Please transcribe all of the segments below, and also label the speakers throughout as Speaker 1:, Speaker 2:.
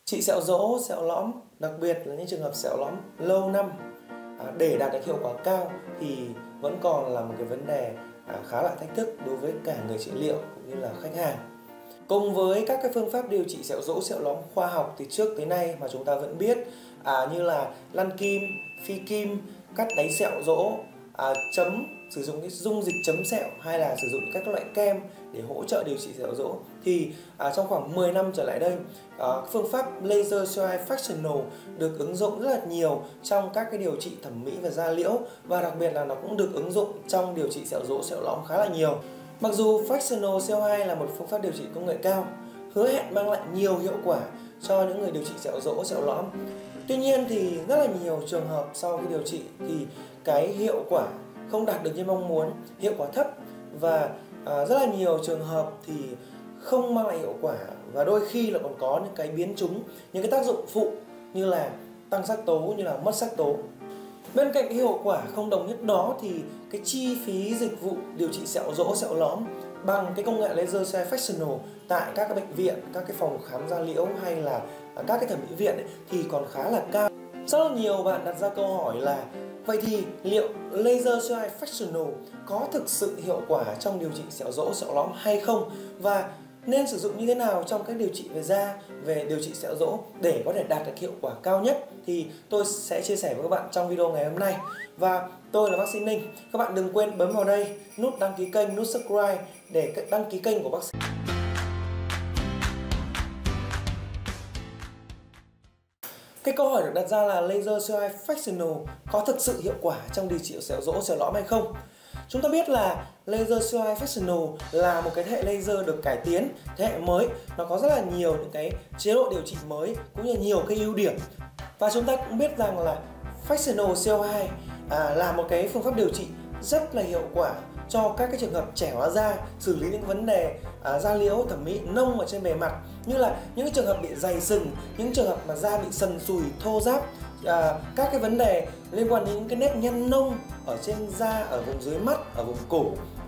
Speaker 1: Trị sẹo rỗ, sẹo lõm, đặc biệt là những trường hợp sẹo lõm lâu năm để đạt được hiệu quả cao thì vẫn còn là một cái vấn đề khá là thách thức đối với cả người trị liệu cũng như là khách hàng. Cùng với các cái phương pháp điều trị sẹo rỗ, sẹo lõm khoa học từ trước tới nay mà chúng ta vẫn biết như là lăn kim, phi kim, cắt đáy sẹo rỗ, sử dụng cái dung dịch chấm sẹo hay là sử dụng các loại kem để hỗ trợ điều trị sẹo rỗ, thì trong khoảng 10 năm trở lại đây, phương pháp laser CO2 fractional được ứng dụng rất là nhiều trong các cái điều trị thẩm mỹ và da liễu, và đặc biệt là nó cũng được ứng dụng trong điều trị sẹo rỗ, sẹo lõm khá là nhiều. Mặc dù fractional CO2 là một phương pháp điều trị công nghệ cao, hứa hẹn mang lại nhiều hiệu quả cho những người điều trị sẹo rỗ, sẹo lõm. Tuy nhiên thì rất là nhiều trường hợp sau khi điều trị thì cái hiệu quả không đạt được như mong muốn, hiệu quả thấp, và rất là nhiều trường hợp thì không mang lại hiệu quả, và đôi khi là còn có những cái biến chứng, những cái tác dụng phụ như là tăng sắc tố, như là mất sắc tố. Bên cạnh cái hiệu quả không đồng nhất đó thì cái chi phí dịch vụ điều trị sẹo rỗ, sẹo lõm bằng cái công nghệ laser CO2 fractional tại các cái bệnh viện, các cái phòng khám da liễu hay là các cái thẩm mỹ viện thì còn khá là cao. Rất là nhiều bạn đặt ra câu hỏi là vậy thì liệu laser CO2 fractional có thực sự hiệu quả trong điều trị sẹo rỗ, sẹo lõm hay không, và nên sử dụng như thế nào trong các điều trị về da, về điều trị sẹo rỗ để có thể đạt được hiệu quả cao nhất, thì tôi sẽ chia sẻ với các bạn trong video ngày hôm nay. Và tôi là bác sĩ Ninh. Các bạn đừng quên bấm vào đây nút đăng ký kênh, nút subscribe để đăng ký kênh của bác sĩ. Cái câu hỏi được đặt ra là laser CO2 fractional có thực sự hiệu quả trong điều trị sẹo rỗ, sẹo lõm hay không? Chúng ta biết là laser CO2 fractional là một cái thế hệ laser được cải tiến, thế hệ mới. Nó có rất là nhiều những cái chế độ điều trị mới cũng như nhiều cái ưu điểm. Và chúng ta cũng biết rằng là fractional CO2 là một cái phương pháp điều trị rất là hiệu quả cho các cái trường hợp trẻ hóa da, xử lý những vấn đề da liễu, thẩm mỹ, nông ở trên bề mặt, như là những cái trường hợp bị dày sừng, những trường hợp mà da bị sần sùi, thô ráp, các cái vấn đề liên quan đến những cái nếp nhăn nông ở trên da, ở vùng dưới mắt, ở vùng cổ,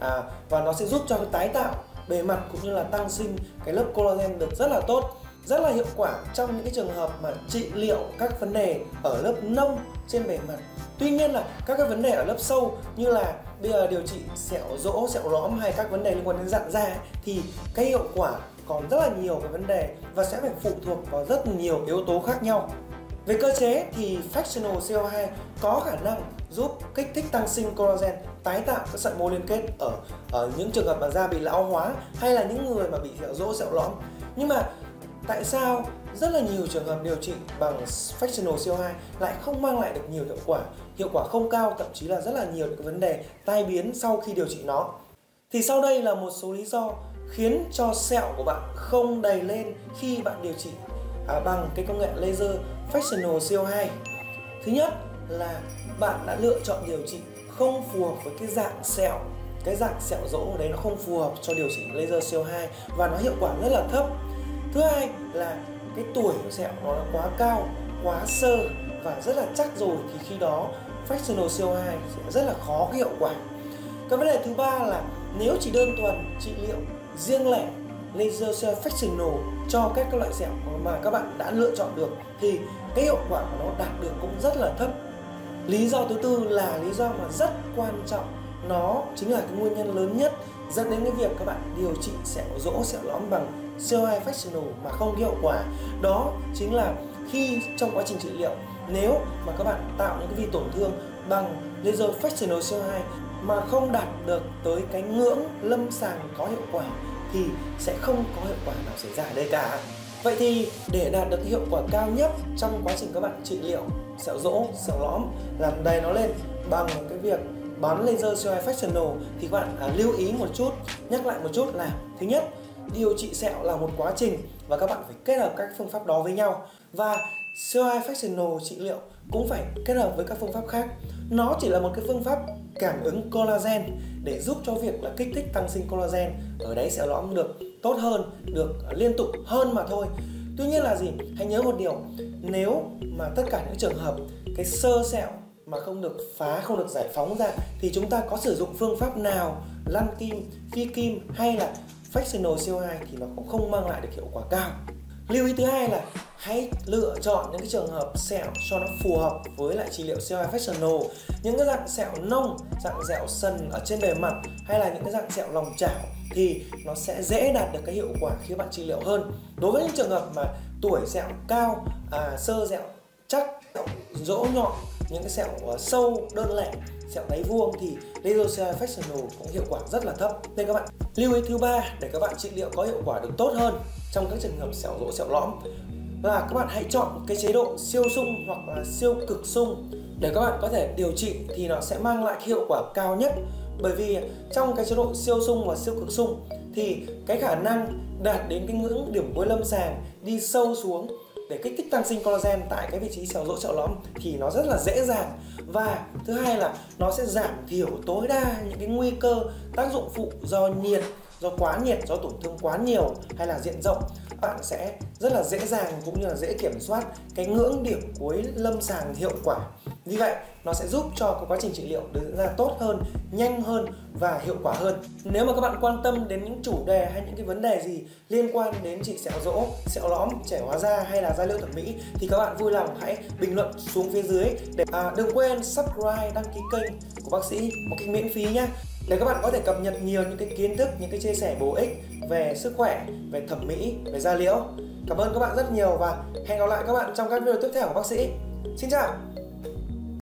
Speaker 1: và nó sẽ giúp cho cái tái tạo bề mặt cũng như là tăng sinh cái lớp collagen được rất là tốt, rất là hiệu quả trong những cái trường hợp mà trị liệu các vấn đề ở lớp nông trên bề mặt. Tuy nhiên là các cái vấn đề ở lớp sâu như là bây giờ điều trị sẹo rỗ, sẹo lõm hay các vấn đề liên quan đến rạn da thì cái hiệu quả còn rất là nhiều cái vấn đề và sẽ phải phụ thuộc vào rất nhiều yếu tố khác nhau. Về cơ chế thì fractional CO2 có khả năng giúp kích thích tăng sinh collagen, tái tạo các sợi mô liên kết ở những trường hợp mà da bị lão hóa hay là những người mà bị sẹo rỗ, sẹo lõm. Nhưng mà tại sao rất là nhiều trường hợp điều trị bằng fractional CO2 lại không mang lại được nhiều hiệu quả không cao, thậm chí là rất là nhiều những cái vấn đề tai biến sau khi điều trị nó? Thì sau đây là một số lý do khiến cho sẹo của bạn không đầy lên khi bạn điều trị bằng cái công nghệ laser fractional CO2. Thứ nhất là bạn đã lựa chọn điều trị không phù hợp với cái dạng sẹo. Cái dạng sẹo rỗ ở đấy nó không phù hợp cho điều trị laser CO2 và nó hiệu quả rất là thấp. Thứ hai là cái tuổi của sẹo nó đã quá cao, quá sơ và rất là chắc rồi, thì khi đó fractional CO2 sẽ rất là khó cái hiệu quả. Cái vấn đề thứ ba là nếu chỉ đơn thuần trị liệu riêng lẻ laser CO2 fractional cho các loại sẹo mà các bạn đã lựa chọn được thì cái hiệu quả của nó đạt được cũng rất là thấp. Lý do thứ tư là lý do mà rất quan trọng, nó chính là cái nguyên nhân lớn nhất dẫn đến cái việc các bạn điều trị sẹo rỗ, sẹo lõm bằng CO2 fractional mà không hiệu quả. Đó chính là khi trong quá trình trị liệu, nếu mà các bạn tạo những cái vi tổn thương bằng laser fractional CO2 mà không đạt được tới cái ngưỡng lâm sàng có hiệu quả thì sẽ không có hiệu quả nào xảy ra ở đây cả. Vậy thì để đạt được hiệu quả cao nhất trong quá trình các bạn trị liệu sẹo rỗ, sẹo lõm, làm đầy nó lên bằng cái việc bắn laser CO2 fractional thì các bạn lưu ý một chút, nhắc lại một chút là thứ nhất, điều trị sẹo là một quá trình và các bạn phải kết hợp các phương pháp đó với nhau, và CO2 fractional trị liệu cũng phải kết hợp với các phương pháp khác. Nó chỉ là một cái phương pháp cảm ứng collagen để giúp cho việc là kích thích tăng sinh collagen ở đáy sẹo lõm được tốt hơn, được liên tục hơn mà thôi. Tuy nhiên là gì? Hãy nhớ một điều, nếu mà tất cả những trường hợp cái xơ sẹo mà không được phá, không được giải phóng ra thì chúng ta có sử dụng phương pháp nào, lăn kim, phi kim hay là fractional CO2 thì nó cũng không mang lại được hiệu quả cao. Lưu ý thứ hai là hãy lựa chọn những cái trường hợp sẹo cho nó phù hợp với lại trị liệu COI Fractional. Những cái dạng sẹo nông, dạng sẹo sần ở trên bề mặt hay là những cái dạng sẹo lòng chảo thì nó sẽ dễ đạt được cái hiệu quả khi bạn trị liệu hơn. Đối với những trường hợp mà tuổi sẹo cao, xơ sẹo chắc, rỗ nhọn, những cái sẹo sâu đơn lẻ, sẹo đáy vuông thì laser COI Fractional cũng hiệu quả rất là thấp. Nên các bạn lưu ý thứ ba để các bạn trị liệu có hiệu quả được tốt hơn trong các trường hợp sẹo rỗ, sẹo lõm là các bạn hãy chọn cái chế độ siêu sung hoặc là siêu cực sung để các bạn có thể điều trị thì nó sẽ mang lại cái hiệu quả cao nhất. Bởi vì trong cái chế độ siêu sung và siêu cực sung thì cái khả năng đạt đến cái ngưỡng điểm cuối lâm sàng đi sâu xuống để kích thích tăng sinh collagen tại cái vị trí sẹo rỗ, sẹo lõm thì nó rất là dễ dàng. Và thứ hai là nó sẽ giảm thiểu tối đa những cái nguy cơ tác dụng phụ do nhiệt, do quá nhiệt, do tổn thương quá nhiều hay là diện rộng. Bạn sẽ rất là dễ dàng cũng như là dễ kiểm soát cái ngưỡng điểm cuối lâm sàng hiệu quả. Vì vậy nó sẽ giúp cho cái quá trình trị liệu được diễn ra tốt hơn, nhanh hơn và hiệu quả hơn. Nếu mà các bạn quan tâm đến những chủ đề hay những cái vấn đề gì liên quan đến trị sẹo rỗ, sẹo lõm, trẻ hóa da hay là da liễu thẩm mỹ thì các bạn vui lòng hãy bình luận xuống phía dưới để đừng quên subscribe, đăng ký kênh của bác sĩ một cách miễn phí nhé, để các bạn có thể cập nhật nhiều những cái kiến thức, những cái chia sẻ bổ ích về sức khỏe, về thẩm mỹ, về da liễu. Cảm ơn các bạn rất nhiều và hẹn gặp lại các bạn trong các video tiếp theo của bác sĩ. Xin chào.